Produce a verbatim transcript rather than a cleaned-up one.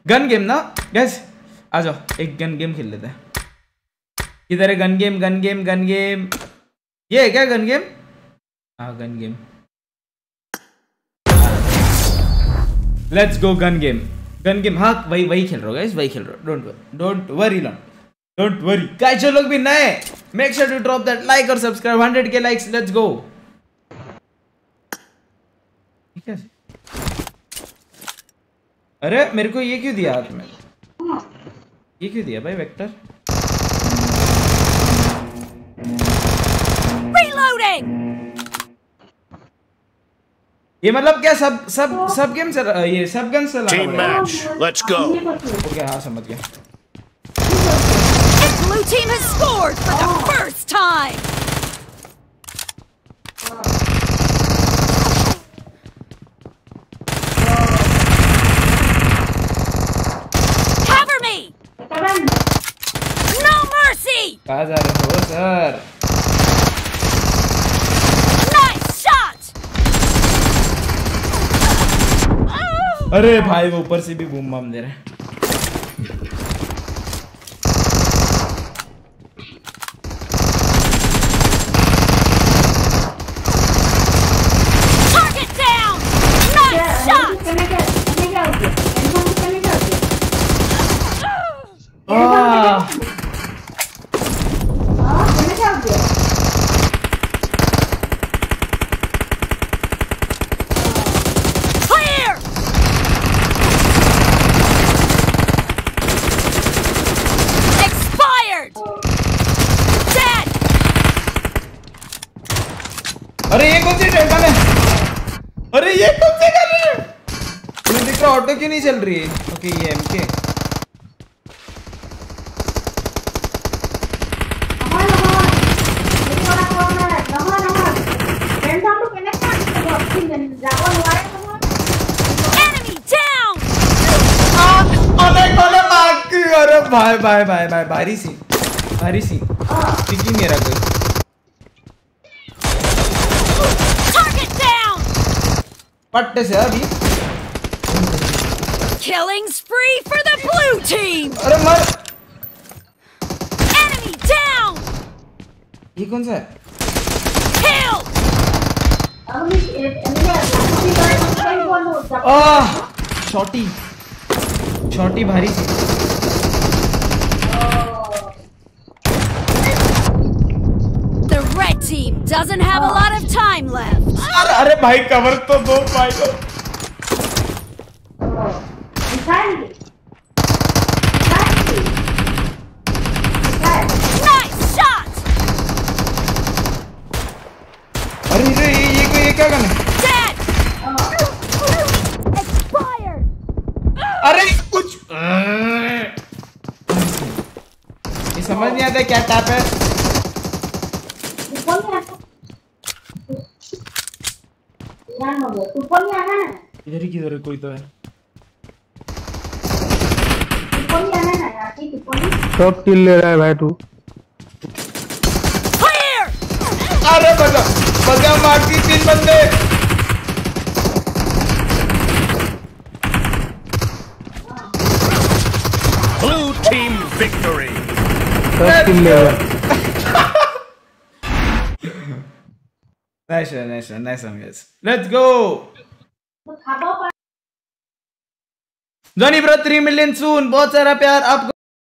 Gun game ना guys, आ जाओ एक गन गेम खेल लेते हैं। किधर है gun game? Gun game gun game ये है क्या गन गेम? हाँ gun game, let's go gun game. Gun game हाँ वही वही खेल रहा हो गाइस, वही खेल रहा हो। Don't worry don't worry don't worry guys. जो लोग भी नए, make sure to drop that like और सब्सक्राइब। हंड्रेड के लाइक्स, लेट्स गो। ठीक है, अरे मेरे को ये क्यों दिया हाथ में? ये क्यों दिया भाई वेक्टर? Reloading! ये मतलब क्या सब सब सब गेम चल, ये सब गन चला? Team match, let's go. Okay हाँ समझ गया। The blue team has scored for the first time. Cover me. No mercy. कहाँ जा रहे हो सर? अरे भाई वो ऊपर से भी बूम बम दे रहे हैं। Target down. Nice shot. अरे ये कौन सी गन है? अरे ये कौन सी गन है? मुझे दिख रहा ऑटो क्यों नहीं चल रही है? ओके ये एमके। Enemy down. अरे कोले मार की। अरे भाई भाई भाई भाई भारी सी भारी सी टिकी मेरा कोई। पट्टे से अभी Killing spree for the blue team. अरे मर। Enemy down. ये कौन सा है? Kill. आह शॉटी शॉटी भारी सी। The red team doesn't have a lot of time left. अरे अरे भाई कवर तो दो भाई को। Nice shot. अरे ये ये ये ये क्या गन है? Dead. Expired. अरे कुछ ये समझ नहीं आता क्या टैप है। इधर ही किधर है कोई तो है। सब किल ले रहा है भाई तू। अरे बजा बजा मार दी तीन बंदे। Blue team victory. सब किल ले रहा है। Nice one, nice one, nice one guys. Let's go. Johnny bro three million soon. बहुत सारा प्यार आपको